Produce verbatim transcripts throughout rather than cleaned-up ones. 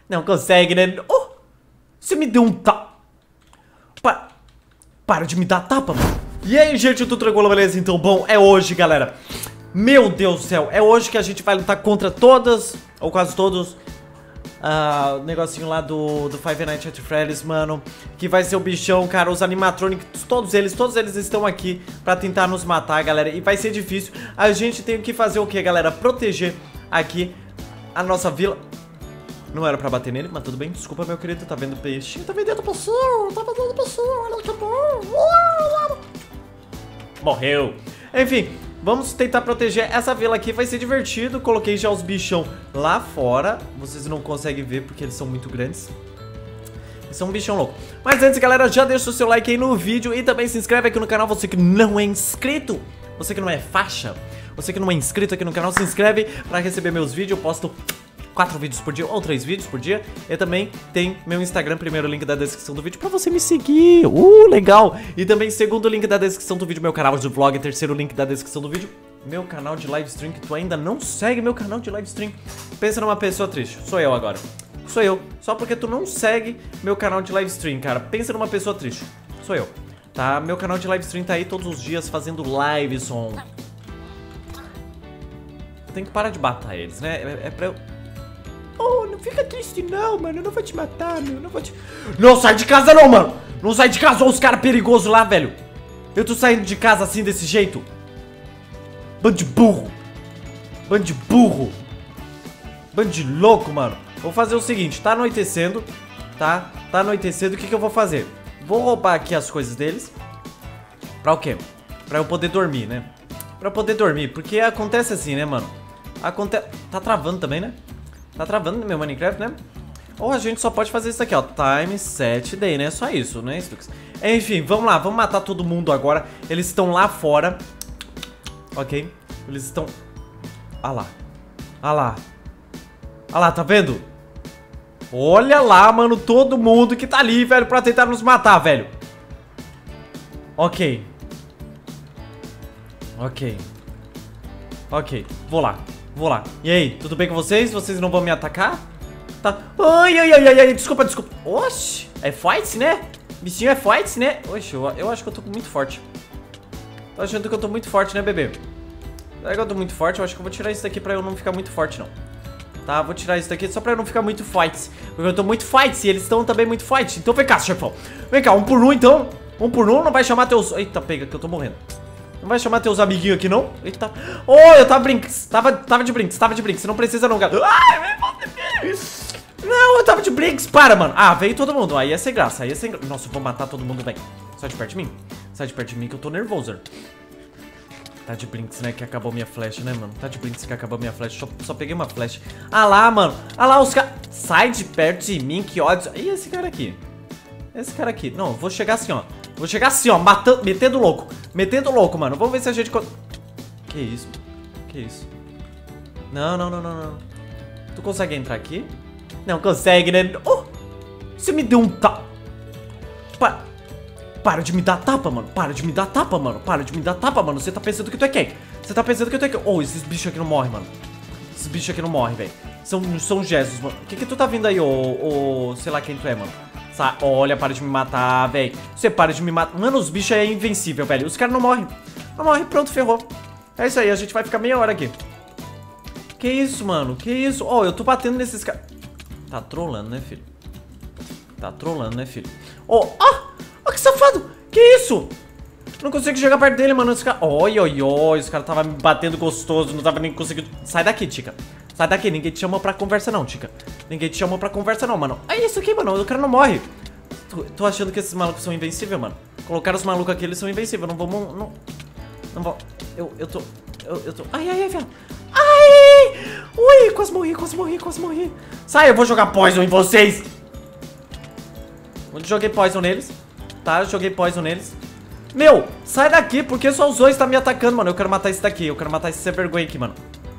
Não consegue, né? Oh, você me deu um tapa. Pa... Para de me dar tapa, mano. E aí, gente, tudo tranquilo, beleza? Então, bom, é hoje, galera. Meu Deus do céu, é hoje que a gente vai lutar contra todas, ou quase todos, uh, o negocinho lá do, do Five Nights at Freddy's, mano. Que vai ser o bichão, cara, os animatronics, todos eles, todos eles estão aqui pra tentar nos matar, galera. E vai ser difícil. A gente tem que fazer o que, galera? Proteger aqui a nossa vila. Não era pra bater nele, mas tudo bem. Desculpa, meu querido, tá vendo peixe? Tá vendendo pessoa, tá vendendo pessoa, olha que bom. Morreu. Enfim, vamos tentar proteger essa vila aqui, vai ser divertido. Coloquei já os bichão lá fora. Vocês não conseguem ver porque eles são muito grandes. Eles são um bichão louco. Mas antes, galera, já deixa o seu like aí no vídeo e também se inscreve aqui no canal, você que não é inscrito. Você que não é faixa, você que não é inscrito aqui no canal, se inscreve pra receber meus vídeos. Eu posto quatro vídeos por dia, ou três vídeos por dia. E também tem meu Instagram, primeiro link da descrição do vídeo pra você me seguir. Uh, legal! E também segundo link da descrição do vídeo, meu canal de vlog. Terceiro link da descrição do vídeo, meu canal de live stream, que tu ainda não segue meu canal de live stream. Pensa numa pessoa triste, sou eu agora. Sou eu, só porque tu não segue meu canal de live stream, cara. Pensa numa pessoa triste, sou eu. Tá, meu canal de live stream tá aí todos os dias fazendo live, som. Tem que parar de matar eles, né? É, é pra eu... Oh, não fica triste não, mano. Eu não vou te matar, meu. Não vou te... Não sai de casa não, mano. Não sai de casa. Olha os caras perigosos lá, velho. Eu tô saindo de casa assim, desse jeito. Bando de burro. Bando de burro. Bando de louco, mano. Vou fazer o seguinte. Tá anoitecendo. Tá? Tá anoitecendo. O que que eu vou fazer? Vou roubar aqui as coisas deles. Pra o quê? Pra eu poder dormir, né? Pra eu poder dormir. Porque acontece assim, né, mano? Acontece... Tá travando também, né? Tá travando no meu Minecraft, né? Ou a gente só pode fazer isso aqui, ó. Time set day, né? Só isso, né, Strux? Enfim, vamos lá. Vamos matar todo mundo agora. Eles estão lá fora. Ok? Eles estão... Ah lá. Ah lá. Ah lá, tá vendo? Olha lá, mano. Todo mundo que tá ali, velho, pra tentar nos matar, velho. Ok. Ok. Ok. Vou lá. Vou lá. E aí, tudo bem com vocês? Vocês não vão me atacar? Tá. Ai, ai, ai, ai, ai. Desculpa, desculpa. Oxi. É fight, né? Bichinho é fight, né? Oxi, eu, eu acho que eu tô muito forte. Tô achando que eu tô muito forte, né, bebê? Será que eu tô muito forte? Eu acho que eu vou tirar isso daqui pra eu não ficar muito forte, não. Tá, vou tirar isso daqui só pra eu não ficar muito fight. Porque eu tô muito fight e eles estão também muito fight. Então vem cá, chefão. Vem cá, um por um, então. Um por um, não vai chamar teus... Eita, pega, que eu tô morrendo. Não vai chamar teus amiguinhos aqui, não? Eita. Oh, eu tava brinks. Tava, tava de brinks, tava de brinks. Você não precisa não, gato. Ai, não, eu tava de brinks. Para, mano. Ah, veio todo mundo. Aí ia ser graça. Aí ia ser graça. Nossa, eu vou matar todo mundo, velho. Sai de perto de mim. Sai de perto de mim que eu tô nervoso. Tá de brinks, né? Que acabou minha flecha, né, mano? Tá de brinks que acabou minha flecha. Só, só peguei uma flecha. Ah lá, mano. Ah lá, os caras. Sai de perto de mim, que ódio. E esse cara aqui? Esse cara aqui. Não, eu vou chegar assim, ó. Vou chegar assim, ó, matando, metendo louco. Metendo louco, mano. Vamos ver se a gente... Que isso? Que isso? Não, não, não, não, não. Tu consegue entrar aqui? Não consegue, né? Oh, você me deu um tapa. Pa... Para de me dar tapa, mano. Para de me dar tapa, mano. Para de me dar tapa, mano. Você tá pensando que tu é quem? Você tá pensando que tu é quem? Oh, esses bichos aqui não morrem, mano. Esses bichos aqui não morrem, velho. São, são Jesus, mano. O que que tu tá vindo aí, ô... ô sei lá quem tu é, mano. Olha, para de me matar, velho. Você para de me matar. Mano, os bichos é invencível, velho. Os caras não morrem. Não morrem, pronto, ferrou. É isso aí, a gente vai ficar meia hora aqui. Que isso, mano? Que isso? Ó, oh, eu tô batendo nesses caras. Tá trolando, né, filho? Tá trolando, né, filho? Ó, oh, ah! Oh, que safado! Que isso? Não consigo chegar perto dele, mano. Esse cara... Oi, oi, oi. Esse cara tava me batendo gostoso. Não tava nem conseguindo... Sai daqui, Tica. Sai daqui. Ninguém te chamou pra conversa, não, Tica. Ninguém te chamou pra conversa, não, mano. É isso aqui, mano. O cara não morre. Tô, tô achando que esses malucos são invencíveis, mano. Colocaram os malucos aqui, eles são invencíveis. Não vamos... Não... Não vou... Eu, eu tô... Eu, eu tô... Ai, ai, ai, velho. Ai! Ui, quase morri, quase morri, quase morri. Sai, eu vou jogar poison em vocês. Eu joguei poison neles. Tá, eu joguei poison neles. Meu, sai daqui, porque só os dois tá me atacando, mano. Eu quero matar esse daqui, eu quero matar esse sem vergonha aqui, mano.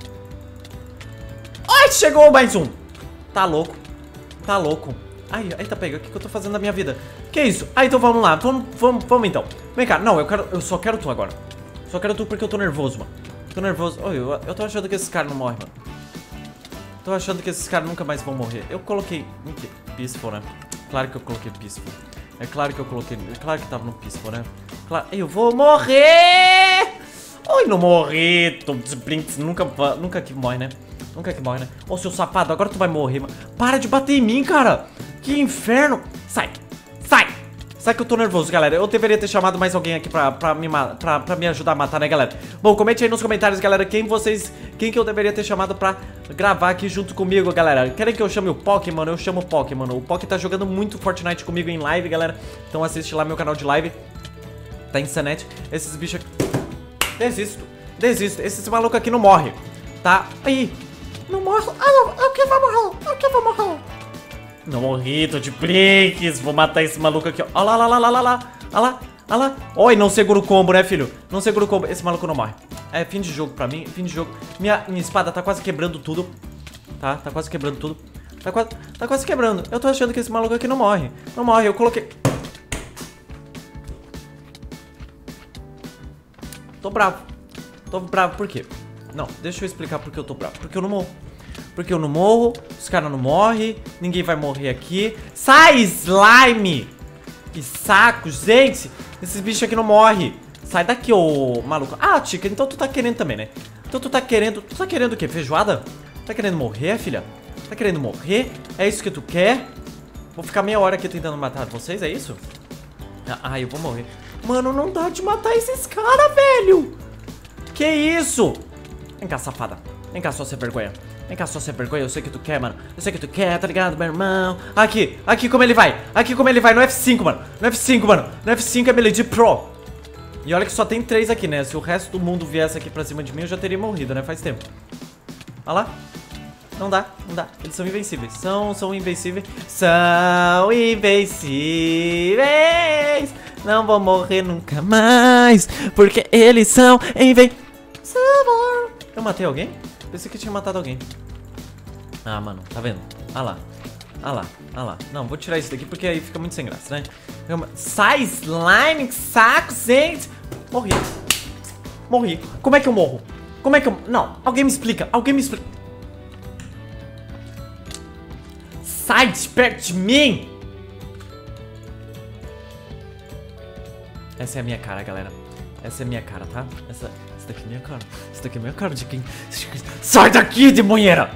Ai, chegou mais um. Tá louco, tá louco. Ai, eita, pega, o que, que eu tô fazendo na minha vida? Que isso? Ah, então vamos lá, vamos, vamos, vamos então. Vem cá, não, eu quero, eu só quero tu agora. Só quero tu porque eu tô nervoso, mano. Tô nervoso, oh, eu, eu tô achando que esse cara não morre, mano. Tô achando que esses caras nunca mais vão morrer. Eu coloquei... em que? Peaceful, né? Claro que eu coloquei Peaceful. É claro que eu coloquei... É claro que tava no Peaceful, né? Claro... Eu vou morrer! Ai, não morri. Tô Blinks. Nunca, nunca que morre, né? Nunca que morre, né? Ô, seu safado, agora tu vai morrer, mano. Para de bater em mim, cara. Que inferno. Sai. Sai. Sai que eu tô nervoso, galera. Eu deveria ter chamado mais alguém aqui pra, pra, me, pra, pra me ajudar a matar, né, galera? Bom, comente aí nos comentários, galera, quem vocês... Quem que eu deveria ter chamado pra gravar aqui junto comigo, galera. Querem que eu chame o Poké, mano? Eu chamo o Poké, mano. O Poké tá jogando muito Fortnite comigo em live, galera. Então assiste lá meu canal de live. Tá insanete. Esses bichos aqui... Desisto. Desisto. Esse maluco aqui não morre. Tá? Aí. Não morre. Ah, não. Eu que vou morrer. Eu que vou morrer. Não morri, tô de brinques. Vou matar esse maluco aqui, ó. Olha lá, lá, lá, lá, lá. Olha lá, olha lá. Oi, não segura o combo, né, filho? Não segura o combo. Esse maluco não morre. É fim de jogo pra mim. Fim de jogo. Minha, minha espada tá quase quebrando tudo. Tá? Tá quase quebrando tudo. Tá quase, tá quase quebrando. Eu tô achando que esse maluco aqui não morre. Não morre. Eu coloquei... Tô bravo. Tô bravo por quê? Não, deixa eu explicar por que eu tô bravo. Porque eu não morro. Porque eu não morro, os caras não morrem, ninguém vai morrer aqui. Sai, slime! Que saco, gente! Esses bichos aqui não morrem. Sai daqui, ô maluco. Ah, Tica, então tu tá querendo também, né? Então tu tá querendo... Tu tá querendo o quê? Feijoada? Tá querendo morrer, filha? Tá querendo morrer? É isso que tu quer? Vou ficar meia hora aqui tentando matar vocês, é isso? Ah, eu vou morrer. Mano, não dá de matar esses caras, velho! Que isso? Vem cá, safada. Vem cá, só sem vergonha. Vem cá, só sem vergonha. Eu sei que tu quer, mano. Eu sei que tu quer, tá ligado, meu irmão? Aqui, aqui como ele vai. Aqui como ele vai. No F cinco, mano. No F cinco, mano. No F cinco é Melee Pro. E olha que só tem três aqui, né? Se o resto do mundo viesse aqui pra cima de mim, eu já teria morrido, né? Faz tempo. Olha lá. Não dá, não dá. Eles são invencíveis. São, são invencíveis. São invencíveis. Não vou morrer nunca mais. Porque eles são invencíveis. Eu matei alguém? Pensei que tinha matado alguém. Ah, mano, tá vendo? Ah lá. Ah lá, ah lá. Não, vou tirar isso daqui porque aí fica muito sem graça, né? Sai, slime, que saco, gente. Morri. Morri. Como é que eu morro? Como é que eu... Não, alguém me explica. Alguém me explica. Sai de perto de mim. Essa é a minha cara, galera. Essa é a minha cara, tá? Essa, essa daqui é a minha cara. Essa daqui é a minha cara de quem... Sai daqui, demonheira!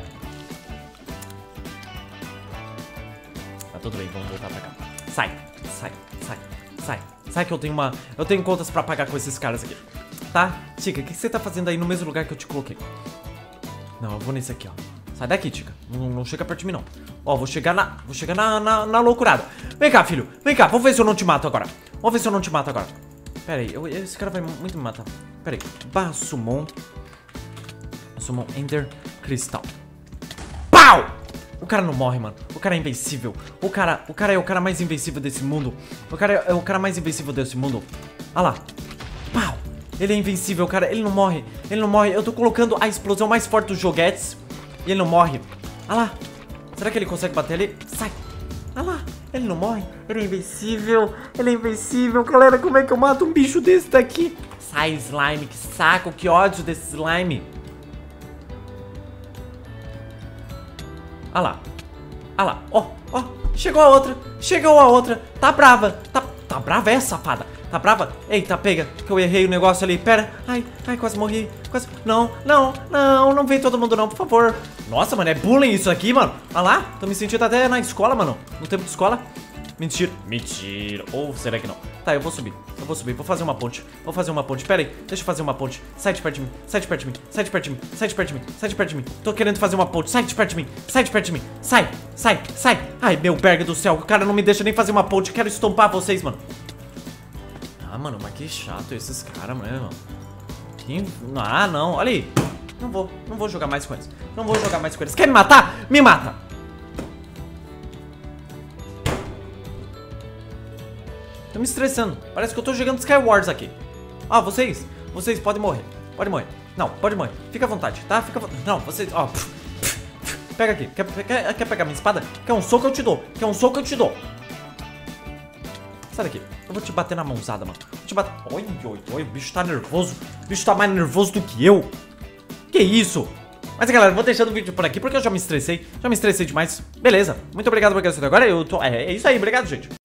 Tá tudo bem, vamos voltar pra cá. Sai, sai, sai, sai. Sai que eu tenho uma... Eu tenho contas pra pagar com esses caras aqui. Tá? Tica, o que você tá fazendo aí no mesmo lugar que eu te coloquei? Não, eu vou nesse aqui, ó. Sai daqui, Tica. Não, não chega perto de mim, não. Ó, vou chegar na... Vou chegar na, na, na loucurada. Vem cá, filho. Vem cá, vamos ver se eu não te mato agora. Vamos ver se eu não te mato agora. Pera aí, eu, esse cara vai muito me matar. Pera aí. Barra Summon. Summon Ender Cristal. Pau! O cara não morre, mano. O cara é invencível. O cara, o cara é o cara mais invencível desse mundo. O cara é, é o cara mais invencível desse mundo. Olha lá. Pau! Ele é invencível, cara. Ele não morre. Ele não morre. Eu tô colocando a explosão mais forte dos joguetes. E ele não morre. Olha lá. Será que ele consegue bater ali? Sai. Olha lá. Ele não morre. Ele é invencível. Ele é invencível. Galera, como é que eu mato um bicho desse daqui? Sai, slime. Que saco. Que ódio desse slime. Olha lá. Olha lá. Ó, ó. Chegou a outra. Chegou a outra. Tá brava. Tá, tá brava essa, safada. Tá brava? Eita, pega. Que eu errei o negócio ali. Pera. Ai, ai, quase morri. Quase... Não, não, não. Não vem todo mundo não, por favor. Nossa, mano, é bullying isso aqui, mano. Olha lá. Tô me sentindo até na escola, mano. No tempo de escola. Mentira. Mentira. Ou será que não? Tá, eu vou subir. Eu vou subir. Vou fazer uma ponte. Vou fazer uma ponte. Pera aí. Deixa eu fazer uma ponte. Sai de perto de mim. Sai de perto de mim. Sai de perto de mim. Sai de perto de mim. Sai de perto de mim. Tô querendo fazer uma ponte. Sai de perto de mim. Sai de perto de mim. Sai. Sai. Sai. Ai, meu berg do céu. O cara não me deixa nem fazer uma ponte. Quero estompar vocês, mano. Ah, mano, mas que chato esses caras, mano. Que... Ah, não. Olha aí. Não vou. Não vou jogar mais com eles. Não vou jogar mais com eles. Quer me matar? Me mata. Tô me estressando. Parece que eu tô jogando Skywars aqui. Ah, vocês. Vocês podem morrer. Pode morrer. Não, pode morrer. Fica à vontade, tá? Fica à vontade. Não, vocês... Ó. Pega aqui. Quer, quer, quer pegar minha espada? Quer um soco, eu te dou. Quer um soco, eu te dou. Sai daqui. Eu vou te bater na mãozada, mano. Vou te bater... Oi, oi, oi. O bicho tá nervoso. O bicho tá mais nervoso do que eu. Que isso? Mas, galera, vou deixando o vídeo por aqui, porque eu já me estressei. Já me estressei demais. Beleza. Muito obrigado por assistir agora. Eu tô... É, é isso aí. Obrigado, gente.